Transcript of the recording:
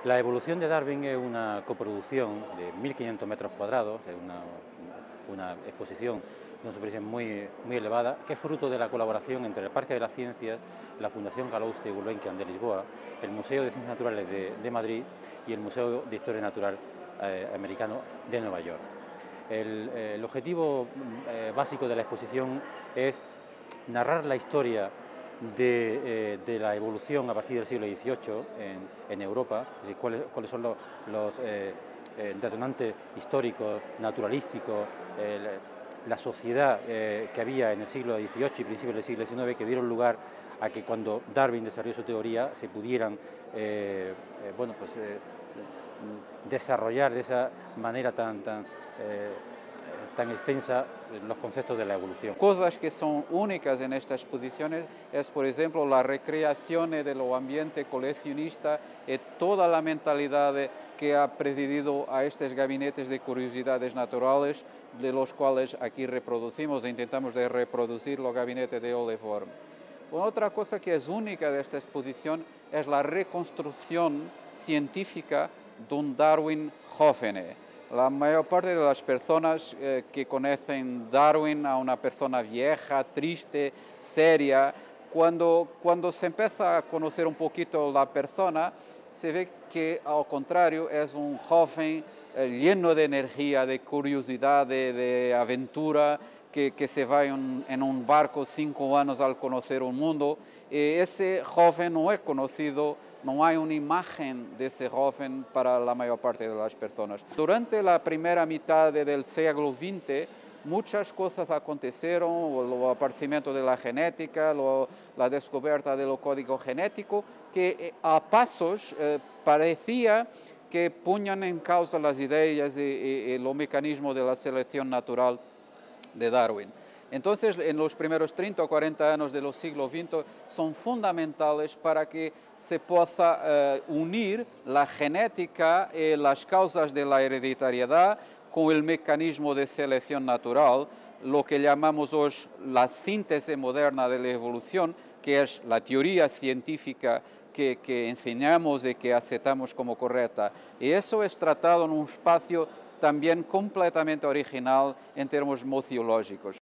La evolución de Darwin es una coproducción de 1.500 metros cuadrados, es una exposición de una superficie muy elevada, que es fruto de la colaboración entre el Parque de las Ciencias, la Fundación Calouste Gulbenkian de Lisboa, el Museo de Ciencias Naturales de Madrid y el Museo de Historia Natural americano de Nueva York. El objetivo básico de la exposición es narrar la historia de la evolución a partir del siglo XVIII en Europa, es decir, cuáles son los detonantes históricos, naturalísticos, la sociedad que había en el siglo XVIII y principios del siglo XIX, que dieron lugar a que cuando Darwin desarrolló su teoría se pudieran desarrollar de esa manera tan extensa los conceptos de la evolución. Cosas que son únicas en estas exposiciones es, por ejemplo, la recreación del ambiente coleccionista y toda la mentalidad que ha presidido a estos gabinetes de curiosidades naturales, de los cuales aquí reproducimos e intentamos de reproducir los gabinetes de Oleform. Otra cosa que es única de esta exposición es la reconstrucción científica de un Darwin joven. La mayor parte de las personas que conocen Darwin a una persona vieja, triste, seria, cuando se empieza a conocer un poquito la persona, se ve que al contrario es un joven lleno de energía, de curiosidad, de aventura, que se va en un barco 5 años al conocer un mundo. Ese joven no es conocido, no hay una imagen de ese joven para la mayor parte de las personas. Durante la primera mitad del siglo XX, muchas cosas acontecieron, el aparecimiento de la genética, la descubierta del código genético, que a pasos parecía que ponían en causa las ideas y los mecanismos de la selección natural de Darwin. Entonces, en los primeros 30 o 40 años del siglo XX son fundamentales para que se pueda unir la genética y las causas de la hereditariedad con el mecanismo de selección natural, lo que llamamos hoy la síntesis moderna de la evolución, que es la teoría científica que enseñamos y que aceptamos como correcta. Y eso es tratado en un espacio también completamente original en términos museológicos.